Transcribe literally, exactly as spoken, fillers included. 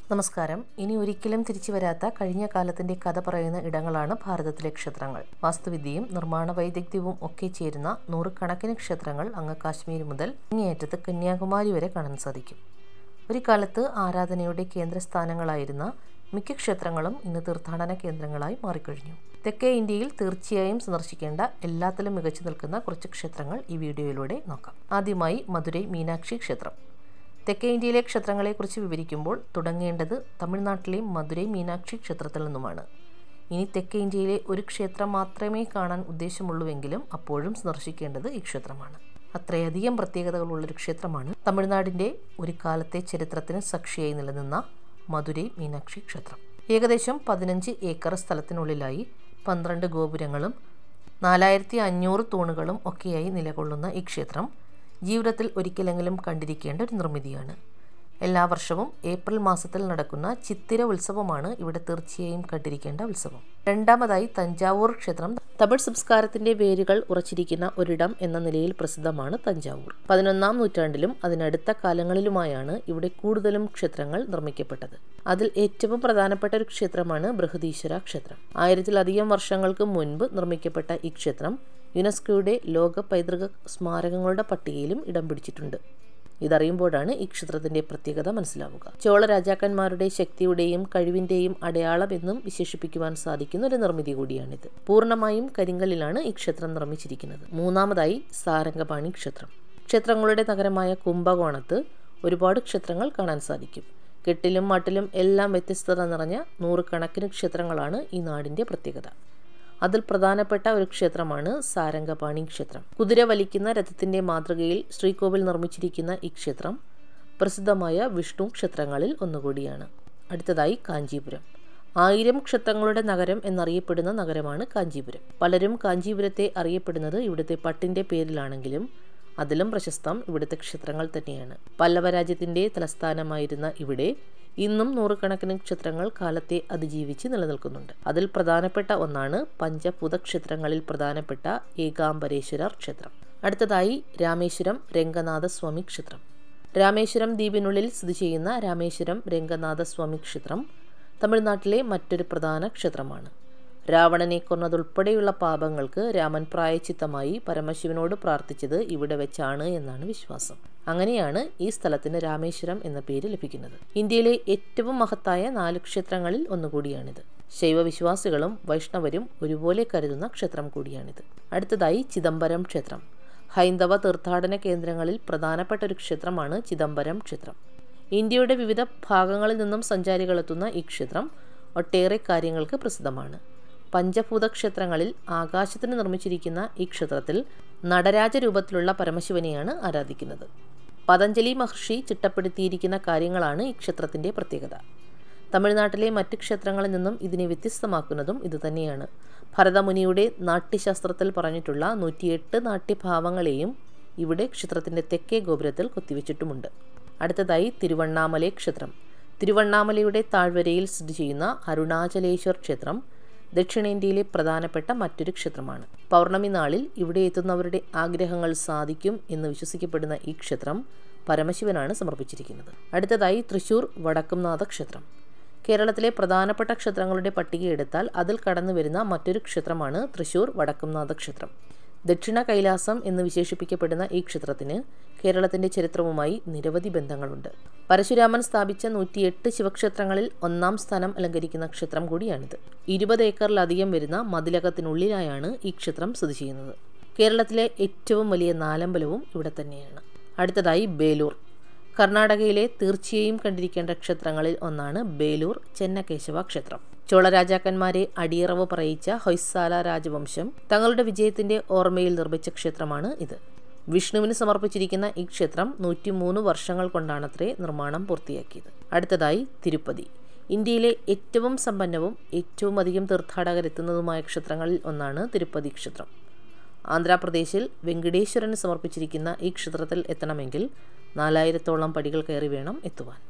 നമസ്കാരം. ഇനി ഒരിക്കലും തിരിച്ചു വരാത്ത കഴിഞ്ഞ കാലത്തിന്റെ കഥ പറയുന്ന ഇടങ്ങളാണ് ഭാരതത്തിലെ ക്ഷേത്രങ്ങൾ. വാസ്തുവിദ്യയും നിർമ്മാണ വൈദഗ്ധ്യവും ഒക്കെ ചേരുന്ന നൂറുകണക്കിന് ക്ഷേത്രങ്ങൾ അങ്ങ് കാശ്മീർ മുതൽ ഇങ്ങേയറ്റത്ത് കന്യാകുമാരി വരെ കാണാൻ സാധിക്കും. ഒരു കാലത്ത് ആരാധനയുടെ കേന്ദ്രസ്ഥാനങ്ങളായിരുന്ന മിക്ക ക്ഷേത്രങ്ങളും ഇന്ന് തീർത്ഥാടന കേന്ദ്രങ്ങളായി മാറിക്കഴിഞ്ഞു. തെക്കേ ഇന്ത്യയിൽ തീർച്ചയായും സന്ദർശിക്കേണ്ട എല്ലാത്തിലും മികച്ചു നിൽക്കുന്ന കുറച്ച് ക്ഷേത്രങ്ങൾ ഈ വീഡിയോയിലൂടെ നോക്കാം. ആദ്യമായി മധുരൈ മീനാക്ഷി ക്ഷേത്രം. തെക്കേ ഇന്ത്യയിലെ ക്ഷേത്രങ്ങളെക്കുറിച്ച് വിവരിക്കുമ്പോൾ തുടങ്ങേണ്ടത് തമിഴ്നാട്ടിലെ മധുരൈ മീനാക്ഷി ക്ഷേത്രത്തിൽ നിന്നുമാണ്. ഇനി തെക്കേ ഇന്ത്യയിലെ ഒരു ക്ഷേത്രം മാത്രമേ കാണാൻ ഉദ്ദേശമുള്ളൂവെങ്കിലും അപ്പോഴും സന്ദർശിക്കേണ്ടത് ഈ ക്ഷേത്രമാണ്. അത്രയധികം പ്രത്യേകതകളുള്ളൊരു ക്ഷേത്രമാണ് തമിഴ്നാടിൻ്റെ ഒരു കാലത്തെ ചരിത്രത്തിന് സാക്ഷിയായി നിലനിന്ന മധുരൈ മീനാക്ഷി ക്ഷേത്രം. ഏകദേശം പതിനഞ്ച് ഏക്കർ സ്ഥലത്തിനുള്ളിലായി പന്ത്രണ്ട് ഗോപുരങ്ങളും നാലായിരത്തി അഞ്ഞൂറ് തൂണുകളും ഒക്കെയായി നിലകൊള്ളുന്ന ഈ ക്ഷേത്രം ജീവിതത്തിൽ ഒരിക്കലെങ്കിലും കണ്ടിരിക്കേണ്ട ഒരു നിർമ്മിതിയാണ്. എല്ലാ വർഷവും ഏപ്രിൽ മാസത്തിൽ നടക്കുന്ന ചിത്തിര ഉത്സവമാണ് ഇവിടെ തീർച്ചയായും കണ്ടിരിക്കേണ്ട ഉത്സവം. രണ്ടാമതായി തഞ്ചാവൂർ ക്ഷേത്രം. തമിഴ് സംസ്കാരത്തിന്റെ വേരുകൾ ഉറച്ചിരിക്കുന്ന ഒരിടം എന്ന നിലയിൽ പ്രസിദ്ധമാണ് തഞ്ചാവൂർ. പതിനൊന്നാം നൂറ്റാണ്ടിലും അതിനടുത്ത കാലങ്ങളിലുമായാണ് ഇവിടെ കൂടുതലും ക്ഷേത്രങ്ങൾ നിർമ്മിക്കപ്പെട്ടത്. അതിൽ ഏറ്റവും പ്രധാനപ്പെട്ട ഒരു ക്ഷേത്രമാണ് ബൃഹദീശ്വര ക്ഷേത്രം. ആയിരത്തിലധികം വർഷങ്ങൾക്ക് മുൻപ് നിർമ്മിക്കപ്പെട്ട ഈ ക്ഷേത്രം യുനെസ്കോയുടെ ലോക പൈതൃക സ്മാരകങ്ങളുടെ പട്ടികയിലും ഇടം പിടിച്ചിട്ടുണ്ട്. ഇതറിയുമ്പോഴാണ് ഈ ക്ഷേത്രത്തിന്റെ പ്രത്യേകത മനസ്സിലാവുക. ചോള രാജാക്കന്മാരുടെ ശക്തിയുടെയും കഴിവിന്റെയും അടയാളം എന്നും വിശേഷിപ്പിക്കുവാൻ സാധിക്കുന്ന ഒരു നിർമ്മിതി കൂടിയാണിത്. പൂർണ്ണമായും കരിങ്കല്ലിലാണ് ഈ ക്ഷേത്രം നിർമ്മിച്ചിരിക്കുന്നത്. മൂന്നാമതായി സാരംഗപാണി ക്ഷേത്രം. ക്ഷേത്രങ്ങളുടെ നഗരമായ കുംഭകോണത്ത് ഒരുപാട് ക്ഷേത്രങ്ങൾ കാണാൻ സാധിക്കും. കെട്ടിലും മട്ടിലും എല്ലാം വ്യത്യസ്തത നിറഞ്ഞ നൂറുകണക്കിന് ക്ഷേത്രങ്ങളാണ് ഈ നാടിന്റെ പ്രത്യേകത. അതിൽ പ്രധാനപ്പെട്ട ഒരു ക്ഷേത്രമാണ് സാരംഗപാണി ക്ഷേത്രം. കുതിര വലിക്കുന്ന രഥത്തിന്റെ മാതൃകയിൽ ശ്രീകോവിൽ നിർമ്മിച്ചിരിക്കുന്ന ഈ ക്ഷേത്രം പ്രസിദ്ധമായ വിഷ്ണു ക്ഷേത്രങ്ങളിൽ ഒന്നുകൂടിയാണ്. അടുത്തതായി കാഞ്ചീപുരം. ആയിരം ക്ഷേത്രങ്ങളുടെ നഗരം എന്നറിയപ്പെടുന്ന നഗരമാണ് കാഞ്ചീപുരം. പലരും കാഞ്ചീപുരത്തെ അറിയപ്പെടുന്നത് ഇവിടുത്തെ പട്ടിന്റെ പേരിലാണെങ്കിലും അതിലും പ്രശസ്തം ഇവിടുത്തെ ക്ഷേത്രങ്ങൾ തന്നെയാണ്. പല്ലവ രാജ്യത്തിന്റെ തലസ്ഥാനമായിരുന്ന ഇവിടെ ഇന്നും നൂറുകണക്കിന് ക്ഷേത്രങ്ങൾ കാലത്തെ അതിജീവിച്ച് നിലനിൽക്കുന്നുണ്ട്. അതിൽ പ്രധാനപ്പെട്ട ഒന്നാണ് പഞ്ചഭൂത ക്ഷേത്രങ്ങളിൽ പ്രധാനപ്പെട്ട ഏകാംബരേശ്വരർ ക്ഷേത്രം. അടുത്തതായി രാമേശ്വരം രംഗനാഥസ്വാമി ക്ഷേത്രം. രാമേശ്വരം ദ്വീപിനുള്ളിൽ സ്ഥിതി ചെയ്യുന്ന രാമേശ്വരം രംഗനാഥസ്വാമി ക്ഷേത്രം തമിഴ്നാട്ടിലെ മറ്റൊരു പ്രധാന ക്ഷേത്രമാണ്. രാവണനെ കൊന്നതുൾപ്പെടെയുള്ള പാപങ്ങൾക്ക് രാമൻ പ്രായശ്ചിത്തമായി പരമശിവനോട് പ്രാർത്ഥിച്ചത് ഇവിടെ വെച്ചാണ് എന്നാണ് വിശ്വാസം. അങ്ങനെയാണ് ഈ സ്ഥലത്തിന് രാമേശ്വരം എന്ന പേര് ലഭിക്കുന്നത്. ഇന്ത്യയിലെ ഏറ്റവും മഹത്തായ നാല് ക്ഷേത്രങ്ങളിൽ ഒന്നുകൂടിയാണിത്. ശൈവവിശ്വാസികളും വൈഷ്ണവരും ഒരുപോലെ കരുതുന്ന ക്ഷേത്രം കൂടിയാണിത്. അടുത്തതായി ചിദംബരം ക്ഷേത്രം. ഹൈന്ദവ തീർത്ഥാടന കേന്ദ്രങ്ങളിൽ പ്രധാനപ്പെട്ട ഒരു ക്ഷേത്രമാണ് ചിദംബരം ക്ഷേത്രം. ഇന്ത്യയുടെ വിവിധ ഭാഗങ്ങളിൽ നിന്നും സഞ്ചാരികളെത്തുന്ന ഈ ക്ഷേത്രം ഒട്ടേറെ കാര്യങ്ങൾക്ക് പ്രസിദ്ധമാണ്. പഞ്ചഭൂത ക്ഷേത്രങ്ങളിൽ ആകാശത്തിന് നിർമ്മിച്ചിരിക്കുന്ന ഈ ക്ഷേത്രത്തിൽ നടരാജ രൂപത്തിലുള്ള പരമശിവനെയാണ് ആരാധിക്കുന്നത്. പതഞ്ജലി മഹർഷി ചിട്ടപ്പെടുത്തിയിരിക്കുന്ന കാര്യങ്ങളാണ് ഈ ക്ഷേത്രത്തിന്റെ പ്രത്യേകത. തമിഴ്നാട്ടിലെ മറ്റ് ക്ഷേത്രങ്ങളിൽ നിന്നും ഇതിനെ വ്യത്യസ്തമാക്കുന്നതും ഇതുതന്നെയാണ്. ഭരതമുനിയുടെ നാട്യശാസ്ത്രത്തിൽ പറഞ്ഞിട്ടുള്ള നൂറ്റിയെട്ട് നാട്യഭാവങ്ങളെയും ഇവിടെ ക്ഷേത്രത്തിന്റെ തെക്കേ ഗോപുരത്തിൽ കൊത്തിവെച്ചിട്ടുമുണ്ട്. അടുത്തതായി തിരുവണ്ണാമലൈ ക്ഷേത്രം. തിരുവണ്ണാമലയുടെ താഴ്വരയിൽ സ്ഥിതി ചെയ്യുന്ന അരുണാചലേശ്വർ ക്ഷേത്രം ദക്ഷിണേന്ത്യയിലെ പ്രധാനപ്പെട്ട മറ്റൊരു ക്ഷേത്രമാണ്. പൗർണമി നാളിൽ ഇവിടെ എത്തുന്നവരുടെ ആഗ്രഹങ്ങൾ സാധിക്കും എന്ന് വിശ്വസിക്കപ്പെടുന്ന ഈ ക്ഷേത്രം പരമശിവനാണ് സമർപ്പിച്ചിരിക്കുന്നത്. അടുത്തതായി തൃശൂർ വടക്കുംനാഥ ക്ഷേത്രം. കേരളത്തിലെ പ്രധാനപ്പെട്ട ക്ഷേത്രങ്ങളുടെ പട്ടിക എടുത്താൽ അതിൽ കടന്നു വരുന്ന മറ്റൊരു ക്ഷേത്രമാണ് തൃശൂർ വടക്കുംനാഥ ക്ഷേത്രം. ദക്ഷിണ കൈലാസം എന്ന് വിശേഷിപ്പിക്കപ്പെടുന്ന ഈ ക്ഷേത്രത്തിന് കേരളത്തിന്റെ ചരിത്രവുമായി നിരവധി ബന്ധങ്ങളുണ്ട്. പരശുരാമൻ സ്ഥാപിച്ച നൂറ്റിയെട്ട് ശിവക്ഷേത്രങ്ങളിൽ ഒന്നാം സ്ഥാനം അലങ്കരിക്കുന്ന ക്ഷേത്രം കൂടിയാണിത്. ഇരുപത് ഏക്കറിലധികം വരുന്ന മതിലകത്തിനുള്ളിലായാണ് ഈ ക്ഷേത്രം സ്ഥിതി ചെയ്യുന്നത്. കേരളത്തിലെ ഏറ്റവും വലിയ നാലമ്പലവും ഇവിടെ തന്നെയാണ്. അടുത്തതായി ബേലൂർ. കർണാടകയിലെ തീർച്ചയായും കണ്ടിരിക്കേണ്ട ക്ഷേത്രങ്ങളിൽ ഒന്നാണ് ബേലൂർ ചെന്നകേശവ ക്ഷേത്രം. ചോള രാജാക്കന്മാരെ അടിയറവ് പറയിച്ച ഹൊയ്സാല രാജവംശം തങ്ങളുടെ വിജയത്തിന്റെ ഓർമ്മയിൽ നിർമ്മിച്ച ക്ഷേത്രമാണ് ഇത്. വിഷ്ണുവിന് സമർപ്പിച്ചിരിക്കുന്ന ഈ ക്ഷേത്രം നൂറ്റിമൂന്ന് വർഷങ്ങൾ കൊണ്ടാണത്രേ നിർമ്മാണം പൂർത്തിയാക്കിയത്. അടുത്തതായി തിരുപ്പതി. ഇന്ത്യയിലെ ഏറ്റവും സമ്പന്നവും ഏറ്റവും അധികം തീർത്ഥാടകരെത്തുന്നതുമായ ക്ഷേത്രങ്ങളിൽ ഒന്നാണ് തിരുപ്പതി ക്ഷേത്രം. ആന്ധ്രാപ്രദേശിൽ വെങ്കടേശ്വരന് സമർപ്പിച്ചിരിക്കുന്ന ഈ ക്ഷേത്രത്തിൽ എത്തണമെങ്കിൽ നാലായിരത്തോളം പടികൾ കയറി വേണം എത്തുവാൻ.